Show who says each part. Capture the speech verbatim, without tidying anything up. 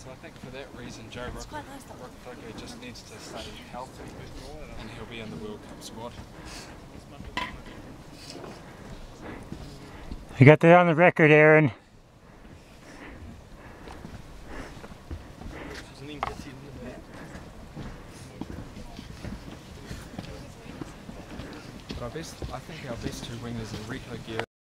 Speaker 1: So I think for that reason, Joe Rokoke just needs to stay healthy, and he'll be in the World Cup squad.
Speaker 2: You got that on the record, Aaron.
Speaker 1: But our best, I think our best two wingers are Rico Guerra